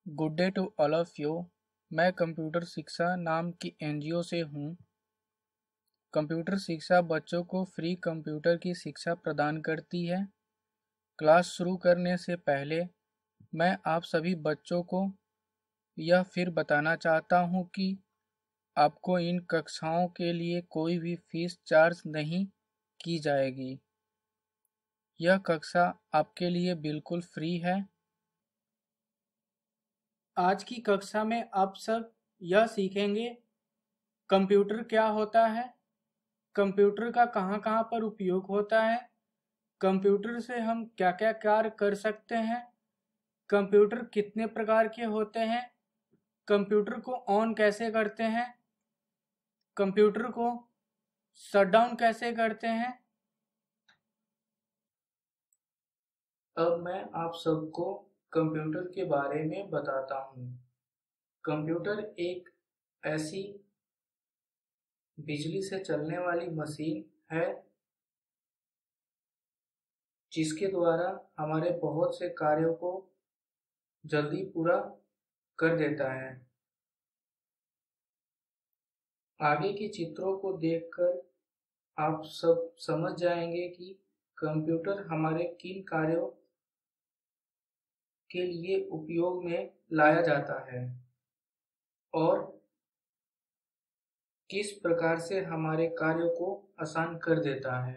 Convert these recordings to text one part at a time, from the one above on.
Good day to all of you. मैं computer शिक्षा नाम की एनजीओ से हूँ। कंप्यूटर शिक्षा बच्चों को फ्री कंप्यूटर की शिक्षा प्रदान करती है। क्लास शुरू करने से पहले मैं आप सभी बच्चों को यह फिर बताना चाहता हूँ कि आपको इन कक्षाओं के लिए कोई भी फीस चार्ज नहीं की जाएगी। यह कक्षा आपके लिए बिल्कुल फ्री है। आज की कक्षा में आप सब यह सीखेंगे कंप्यूटर क्या होता है, कंप्यूटर का कहाँ कहाँ पर उपयोग होता है, कंप्यूटर से हम क्या क्या कार्य कर सकते हैं, कंप्यूटर कितने प्रकार के होते हैं, कंप्यूटर को ऑन कैसे करते हैं, कंप्यूटर को शट डाउन कैसे करते हैं। अब मैं आप सबको कंप्यूटर के बारे में बताता हूँ। कंप्यूटर एक ऐसी बिजली से चलने वाली मशीन है जिसके द्वारा हमारे बहुत से कार्यों को जल्दी पूरा कर देता है। आगे के चित्रों को देखकर आप सब समझ जाएंगे कि कंप्यूटर हमारे किन कार्यों के लिए उपयोग में लाया जाता है और किस प्रकार से हमारे कार्यों को आसान कर देता है।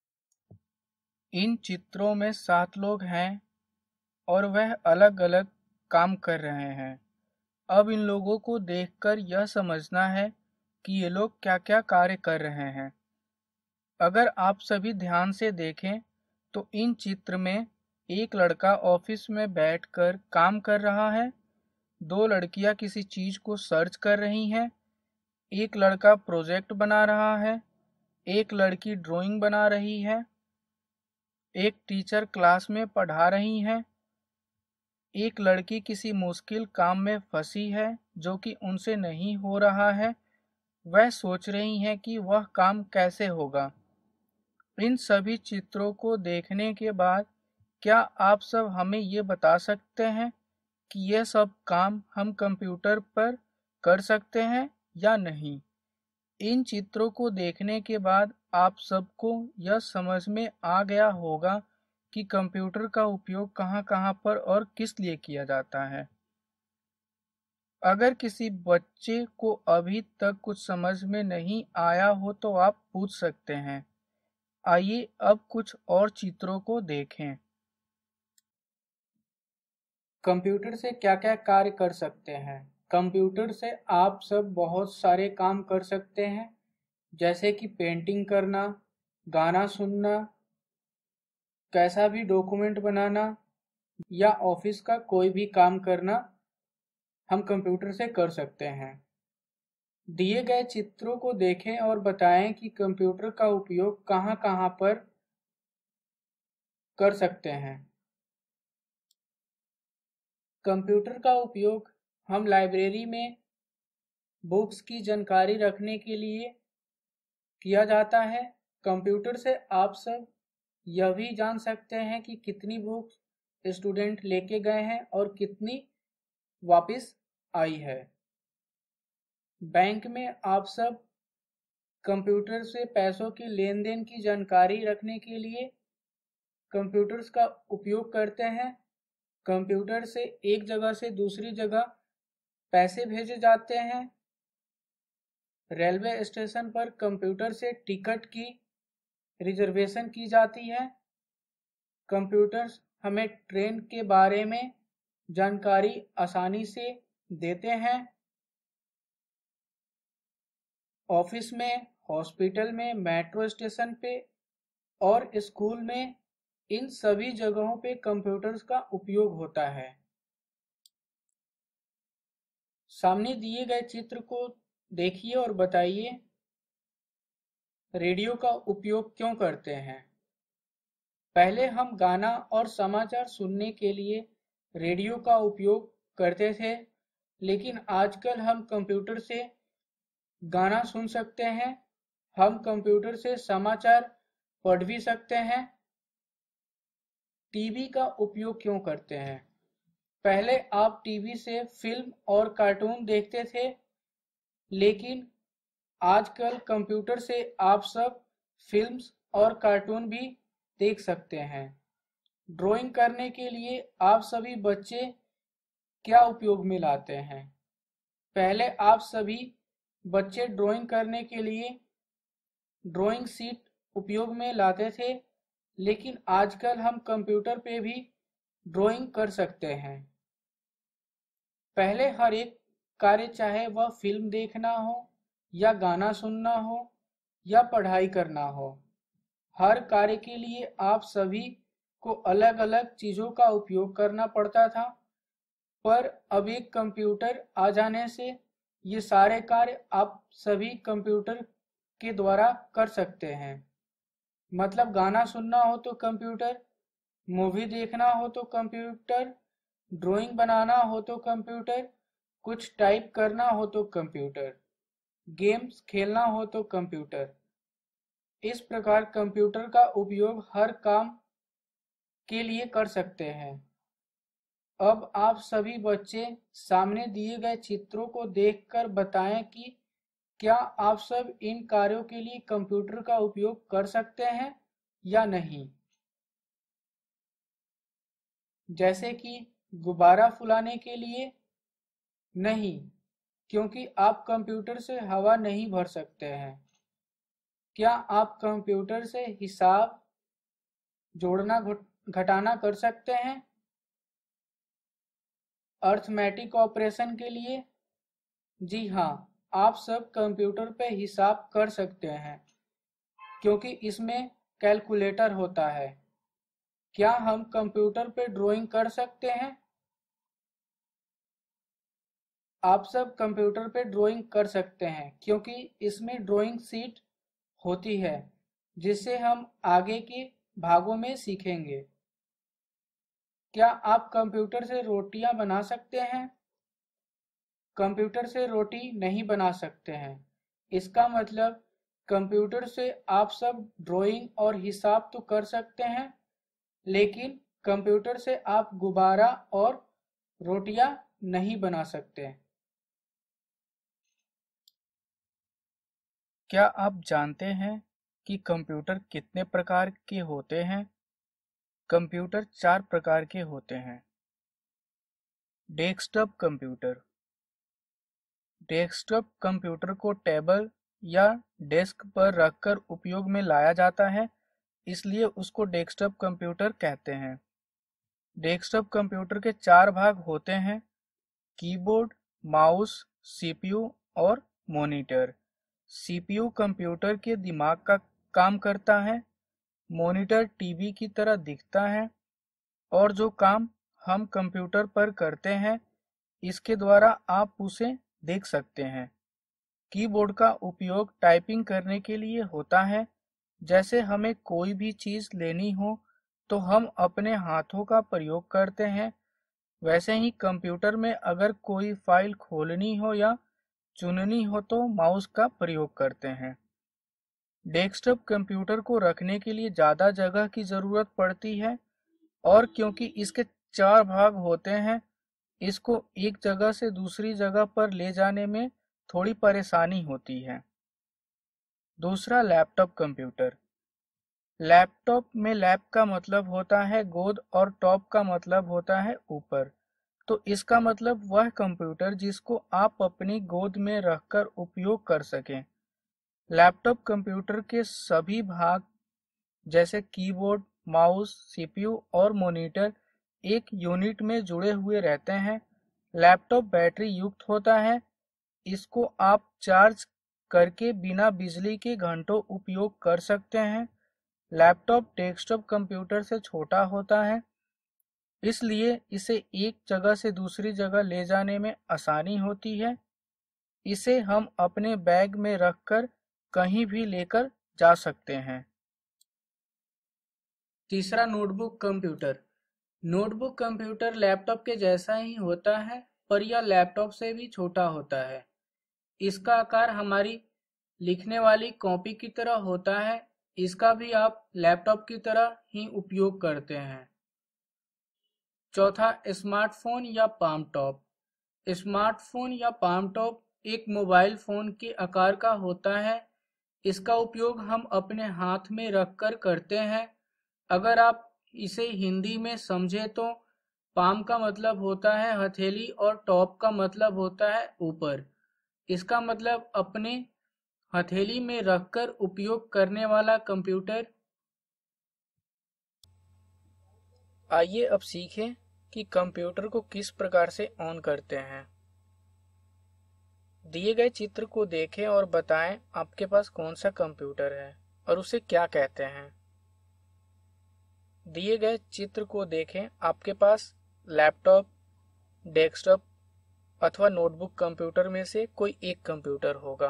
इन चित्रों में 7 लोग हैं और वह अलग अलग काम कर रहे हैं। अब इन लोगों को देखकर यह समझना है कि ये लोग क्या क्या कार्य कर रहे हैं। अगर आप सभी ध्यान से देखें तो इन चित्र में एक लड़का ऑफिस में बैठकर काम कर रहा है, 2 लड़कियां किसी चीज को सर्च कर रही हैं, एक लड़का प्रोजेक्ट बना रहा है, एक लड़की ड्राइंग बना रही है, एक टीचर क्लास में पढ़ा रही हैं, एक लड़की किसी मुश्किल काम में फंसी है जो कि उनसे नहीं हो रहा है। वह सोच रही हैं कि वह काम कैसे होगा। इन सभी चित्रों को देखने के बाद क्या आप सब हमें ये बता सकते हैं कि ये सब काम हम कंप्यूटर पर कर सकते हैं या नहीं? इन चित्रों को देखने के बाद आप सबको यह समझ में आ गया होगा कि कंप्यूटर का उपयोग कहाँ कहाँ पर और किस लिए किया जाता है। अगर किसी बच्चे को अभी तक कुछ समझ में नहीं आया हो तो आप पूछ सकते हैं। आइए अब कुछ और चित्रों को देखें। कंप्यूटर से क्या क्या कार्य कर सकते हैं? कंप्यूटर से आप सब बहुत सारे काम कर सकते हैं, जैसे कि पेंटिंग करना, गाना सुनना, कैसा भी डॉक्यूमेंट बनाना या ऑफिस का कोई भी काम करना हम कंप्यूटर से कर सकते हैं। दिए गए चित्रों को देखें और बताएं कि कंप्यूटर का उपयोग कहाँ कहाँ पर कर सकते हैं। कंप्यूटर का उपयोग हम लाइब्रेरी में बुक्स की जानकारी रखने के लिए किया जाता है। कंप्यूटर से आप सब यह भी जान सकते हैं कि कितनी बुक्स स्टूडेंट लेके गए हैं और कितनी वापस आई है। बैंक में आप सब कंप्यूटर से पैसों के लेन देन की जानकारी रखने के लिए कंप्यूटर्स का उपयोग करते हैं। कंप्यूटर से एक जगह से दूसरी जगह पैसे भेजे जाते हैं। रेलवे स्टेशन पर कंप्यूटर से टिकट की रिजर्वेशन की जाती है। कंप्यूटर्स हमें ट्रेन के बारे में जानकारी आसानी से देते हैं। ऑफिस में, हॉस्पिटल में, मेट्रो स्टेशन पे और स्कूल में, इन सभी जगहों पे कंप्यूटर्स का उपयोग होता है। सामने दिए गए चित्र को देखिए और बताइए रेडियो का उपयोग क्यों करते हैं? पहले हम गाना और समाचार सुनने के लिए रेडियो का उपयोग करते थे, लेकिन आजकल हम कंप्यूटर से गाना सुन सकते हैं, हम कंप्यूटर से समाचार पढ़ भी सकते हैं। टीवी का उपयोग क्यों करते हैं? पहले आप टीवी से फिल्म और कार्टून देखते थे, लेकिन आजकल कंप्यूटर से आप सब फिल्म्स और कार्टून भी देख सकते हैं। ड्राइंग करने के लिए आप सभी बच्चे क्या उपयोग में लाते हैं? पहले आप सभी बच्चे ड्राइंग करने के लिए ड्राइंग शीट उपयोग में लाते थे, लेकिन आजकल हम कंप्यूटर पे भी ड्राइंग कर सकते हैं। पहले हर एक कार्य, चाहे वह फिल्म देखना हो या गाना सुनना हो या पढ़ाई करना हो, हर कार्य के लिए आप सभी को अलग अलग चीज़ों का उपयोग करना पड़ता था। पर अब एक कंप्यूटर आ जाने से ये सारे कार्य आप सभी कंप्यूटर के द्वारा कर सकते हैं। मतलब गाना सुनना हो तो कंप्यूटर, मूवी देखना हो तो कंप्यूटर, ड्राइंग बनाना हो तो कंप्यूटर, कुछ टाइप करना हो तो कंप्यूटर, गेम्स खेलना हो तो कंप्यूटर। इस प्रकार कंप्यूटर का उपयोग हर काम के लिए कर सकते हैं। अब आप सभी बच्चे सामने दिए गए चित्रों को देखकर बताएं कि क्या आप सब इन कार्यों के लिए कंप्यूटर का उपयोग कर सकते हैं या नहीं। जैसे कि गुब्बारा फुलाने के लिए नहीं, क्योंकि आप कंप्यूटर से हवा नहीं भर सकते हैं। क्या आप कंप्यूटर से हिसाब जोड़ना घटाना कर सकते हैं? अर्थमेटिक ऑपरेशन के लिए जी हाँ, आप सब कंप्यूटर पे हिसाब कर सकते हैं, क्योंकि इसमें कैलकुलेटर होता है। क्या हम कंप्यूटर पे ड्राइंग कर सकते हैं? आप सब कंप्यूटर पे ड्राइंग कर सकते हैं, क्योंकि इसमें ड्राइंग शीट होती है, जिससे हम आगे के भागों में सीखेंगे। क्या आप कंप्यूटर से रोटियां बना सकते हैं? कंप्यूटर से रोटी नहीं बना सकते हैं। इसका मतलब कंप्यूटर से आप सब ड्राइंग और हिसाब तो कर सकते हैं, लेकिन कंप्यूटर से आप गुब्बारा और रोटियां नहीं बना सकते। क्या आप जानते हैं कि कंप्यूटर कितने प्रकार के होते हैं? कंप्यूटर 4 प्रकार के होते हैं। Desktop computer. डेस्कटॉप कंप्यूटर को टेबल या डेस्क पर रखकर उपयोग में लाया जाता है, इसलिए उसको डेस्कटॉप कंप्यूटर कहते हैं। डेस्कटॉप कंप्यूटर के 4 भाग होते हैं: कीबोर्ड, माउस, सीपीयू और मॉनिटर। सीपीयू कंप्यूटर के दिमाग का काम करता है। मॉनिटर टीवी की तरह दिखता है और जो काम हम कंप्यूटर पर करते हैं, इसके द्वारा आप उसे देख सकते हैं। कीबोर्ड का उपयोग टाइपिंग करने के लिए होता है। जैसे हमें कोई भी चीज़ लेनी हो तो हम अपने हाथों का प्रयोग करते हैं, वैसे ही कंप्यूटर में अगर कोई फाइल खोलनी हो या चुननी हो तो माउस का प्रयोग करते हैं। डेस्कटॉप कंप्यूटर को रखने के लिए ज़्यादा जगह की ज़रूरत पड़ती है, और क्योंकि इसके 4 भाग होते हैं, इसको एक जगह से दूसरी जगह पर ले जाने में थोड़ी परेशानी होती है। दूसरा, लैपटॉप कंप्यूटर। लैपटॉप में लैप का मतलब होता है गोद और टॉप का मतलब होता है ऊपर। तो इसका मतलब वह कंप्यूटर जिसको आप अपनी गोद में रखकर उपयोग कर सकें। लैपटॉप कंप्यूटर के सभी भाग जैसे कीबोर्ड, माउस, सीपीयू और मॉनिटर एक यूनिट में जुड़े हुए रहते हैं। लैपटॉप बैटरी युक्त होता है। इसको आप चार्ज करके बिना बिजली के घंटों उपयोग कर सकते हैं। लैपटॉप डेस्कटॉप कंप्यूटर से छोटा होता है, इसलिए इसे एक जगह से दूसरी जगह ले जाने में आसानी होती है। इसे हम अपने बैग में रखकर कहीं भी लेकर जा सकते हैं। तीसरा, notebook computer. Notebook computer laptop के जैसा ही होता है, पर यह लैपटॉप से भी छोटा होता है। इसका आकार हमारी लिखने वाली कॉपी की तरह होता है। इसका भी आप लैपटॉप की तरह ही उपयोग करते हैं। चौथा, स्मार्टफोन या पाम टॉप। स्मार्टफोन या पाम टॉप एक मोबाइल फोन के आकार का होता है। इसका उपयोग हम अपने हाथ में रखकर करते हैं। अगर आप इसे हिंदी में समझे तो पाम का मतलब होता है हथेली और टॉप का मतलब होता है ऊपर। इसका मतलब अपने हथेली में रखकर उपयोग करने वाला कंप्यूटर। आइए अब सीखें कि कंप्यूटर को किस प्रकार से ऑन करते हैं। दिए गए चित्र को देखें और बताएं आपके पास कौन सा कंप्यूटर है और उसे क्या कहते हैं। दिए गए चित्र को देखें, आपके पास लैपटॉप, डेस्कटॉप अथवा नोटबुक कंप्यूटर में से कोई एक कंप्यूटर होगा।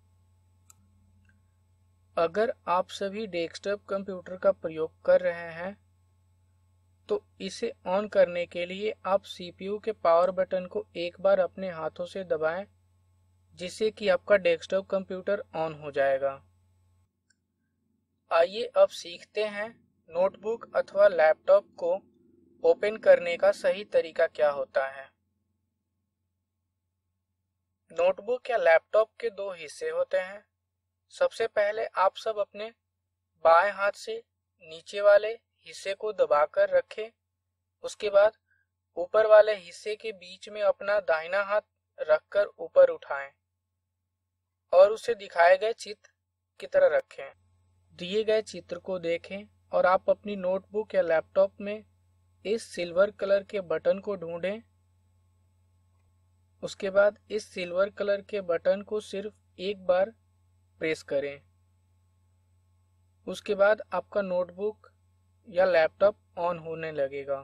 अगर आप सभी डेस्कटॉप कंप्यूटर का प्रयोग कर रहे हैं तो इसे ऑन करने के लिए आप सीपीयू के पावर बटन को एक बार अपने हाथों से दबाएं, जिससे कि आपका डेस्कटॉप कंप्यूटर ऑन हो जाएगा। आइए अब सीखते हैं नोटबुक अथवा लैपटॉप को ओपन करने का सही तरीका क्या होता है। नोटबुक या लैपटॉप के दो हिस्से होते हैं। सबसे पहले आप सब अपने बाएं हाथ से नीचे वाले हिस्से को दबाकर रखें। उसके बाद ऊपर वाले हिस्से के बीच में अपना दाहिना हाथ रखकर ऊपर उठाएं और उसे दिखाए गए चित्र की तरह रखें। दिए गए चित्र को देखें और आप अपनी नोटबुक या लैपटॉप में इस सिल्वर कलर के बटन को ढूंढें। उसके बाद इस सिल्वर कलर के बटन को सिर्फ एक बार प्रेस करें। उसके बाद आपका नोटबुक या लैपटॉप ऑन होने लगेगा।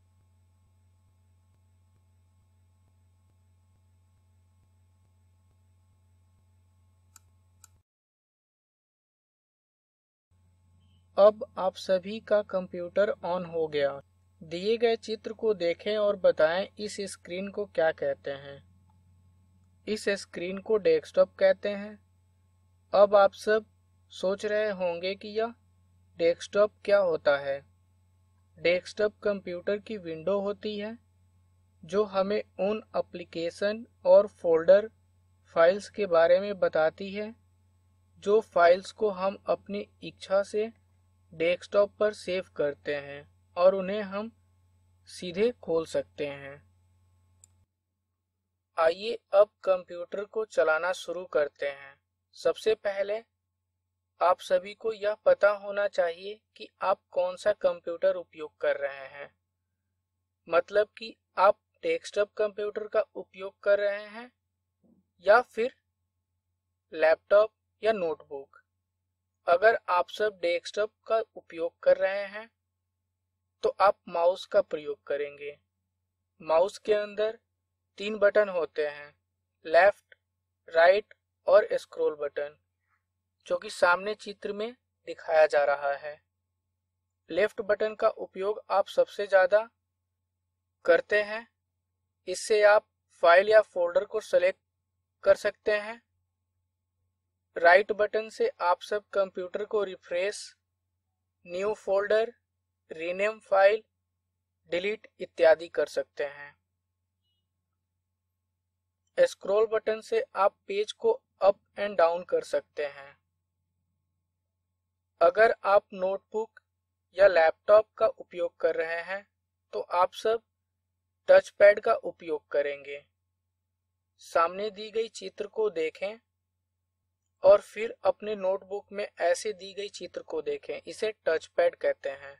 अब आप सभी का कंप्यूटर ऑन हो गया। दिए गए चित्र को देखें और बताएं इस स्क्रीन को क्या कहते हैं। इस स्क्रीन को डेस्कटॉप कहते हैं। अब आप सब सोच रहे होंगे कि यह डेस्कटॉप क्या होता है। डेस्कटॉप कंप्यूटर की विंडो होती है जो हमें उन एप्लीकेशन और फोल्डर फाइल्स के बारे में बताती है जो फाइल्स को हम अपनी इच्छा से डेस्कटॉप पर सेव करते हैं और उन्हें हम सीधे खोल सकते हैं। आइए अब कंप्यूटर को चलाना शुरू करते हैं। सबसे पहले आप सभी को यह पता होना चाहिए कि आप कौन सा कंप्यूटर उपयोग कर रहे हैं। मतलब कि आप डेस्कटॉप कंप्यूटर का उपयोग कर रहे हैं या फिर लैपटॉप या नोटबुक। अगर आप सब डेस्कटॉप का उपयोग कर रहे हैं तो आप माउस का प्रयोग करेंगे। माउस के अंदर 3 बटन होते हैं, लेफ्ट, राइट और स्क्रॉल बटन, जो कि सामने चित्र में दिखाया जा रहा है। लेफ्ट बटन का उपयोग आप सबसे ज्यादा करते हैं। इससे आप फाइल या फोल्डर को सेलेक्ट कर सकते हैं। राइट बटन से आप सब कंप्यूटर को refresh, new folder, rename file, delete इत्यादि कर सकते हैं। स्क्रॉल बटन से आप पेज को अप एंड डाउन कर सकते हैं। अगर आप नोटबुक या लैपटॉप का उपयोग कर रहे हैं तो आप सब टच पैड का उपयोग करेंगे। सामने दी गई चित्र को देखें और फिर अपने नोटबुक में ऐसे दी गई चित्र को देखें। इसे टच पैड कहते हैं।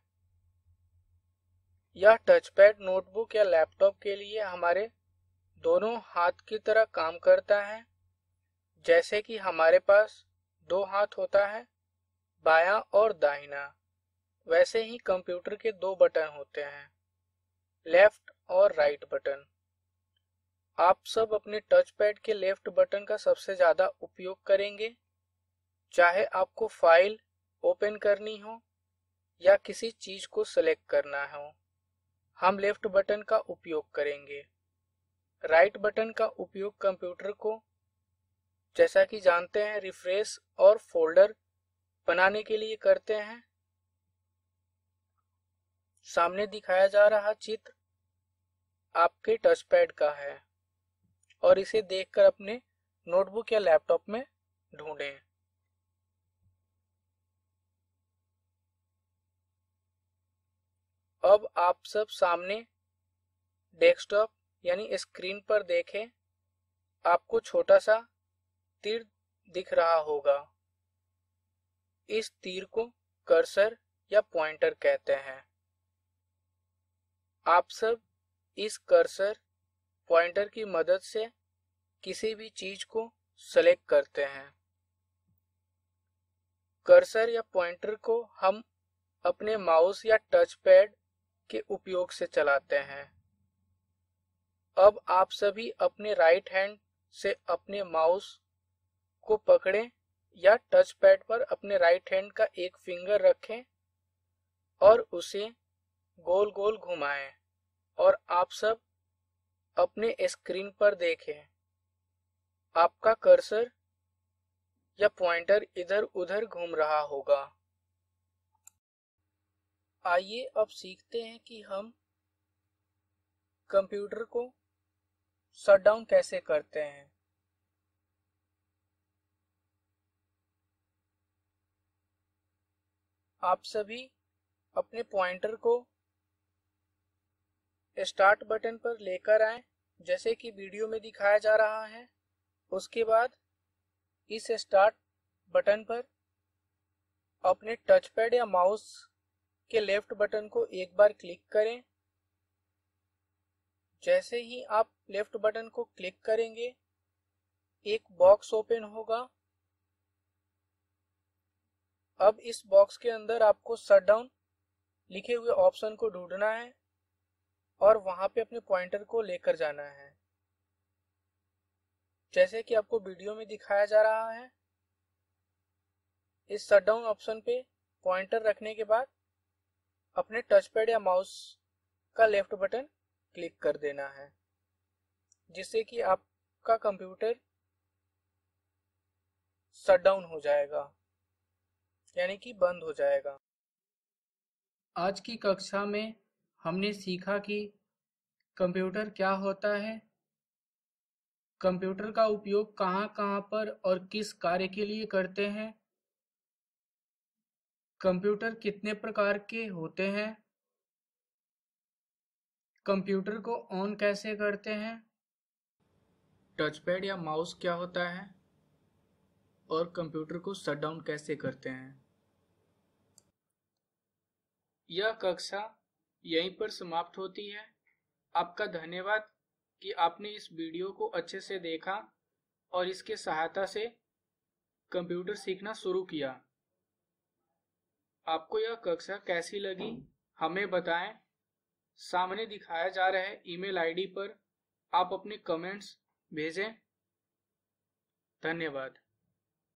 यह टच पैड नोटबुक या लैपटॉप के लिए हमारे दोनों हाथ की तरह काम करता है। जैसे कि हमारे पास 2 हाथ होता है, बायां और दाहिना, वैसे ही कंप्यूटर के 2 बटन होते हैं, लेफ्ट और राइट बटन। आप सब अपने टच पैड के लेफ्ट बटन का सबसे ज्यादा उपयोग करेंगे, चाहे आपको फाइल ओपन करनी हो या किसी चीज को सेलेक्ट करना हो। हम लेफ्ट बटन का उपयोग करेंगे। राइट बटन का उपयोग कंप्यूटर को, जैसा कि जानते हैं, रिफ्रेश और फोल्डर बनाने के लिए करते हैं। सामने दिखाया जा रहा चित्र आपके टच पैड का है और इसे देखकर अपने नोटबुक या लैपटॉप में ढूंढें। अब आप सब सामने डेस्कटॉप यानी स्क्रीन पर देखें, आपको छोटा सा तीर दिख रहा होगा। इस तीर को कर्सर या पॉइंटर कहते हैं। आप सब इस कर्सर पॉइंटर की मदद से किसी भी चीज को सेलेक्ट करते हैं। कर्सर या पॉइंटर को हम अपने माउस या टच पैड के उपयोग से चलाते हैं। अब आप सभी अपने राइट हैंड से अपने माउस को पकड़ें या टच पैड पर अपने राइट हैंड का एक फिंगर रखें और उसे गोल गोल घुमाएं और आप सब अपने स्क्रीन पर देखें। आपका कर्सर या पॉइंटर इधर उधर घूम रहा होगा। आइए अब सीखते हैं कि हम कंप्यूटर को शट डाउन कैसे करते हैं। आप सभी अपने पॉइंटर को स्टार्ट बटन पर लेकर आएं, जैसे कि वीडियो में दिखाया जा रहा है। उसके बाद इस स्टार्ट बटन पर अपने टच पैड या माउस के लेफ्ट बटन को एक बार क्लिक करें। जैसे ही आप लेफ्ट बटन को क्लिक करेंगे, एक बॉक्स ओपन होगा। अब इस बॉक्स के अंदर आपको शट डाउन लिखे हुए ऑप्शन को ढूंढना है और वहां पे अपने पॉइंटर को लेकर जाना है, जैसे कि आपको वीडियो में दिखाया जा रहा है। इस शट डाउन ऑप्शन पे पॉइंटर रखने के बाद अपने टच पैड या माउस का लेफ्ट बटन क्लिक कर देना है, जिससे कि आपका कंप्यूटर शट डाउन हो जाएगा, यानी कि बंद हो जाएगा। आज की कक्षा में हमने सीखा कि कंप्यूटर क्या होता है, कंप्यूटर का उपयोग कहाँ कहाँ पर और किस कार्य के लिए करते हैं, कंप्यूटर कितने प्रकार के होते हैं, कंप्यूटर को ऑन कैसे करते हैं, टच पैड या माउस क्या होता है और कंप्यूटर को शट डाउन कैसे करते हैं। यह कक्षा यहीं पर समाप्त होती है। आपका धन्यवाद कि आपने इस वीडियो को अच्छे से देखा और इसके सहायता से कंप्यूटर सीखना शुरू किया। आपको यह कक्षा कैसी लगी हमें बताएं। सामने दिखाया जा रहे ईमेल आईडी पर आप अपने कमेंट्स भेजें। धन्यवाद।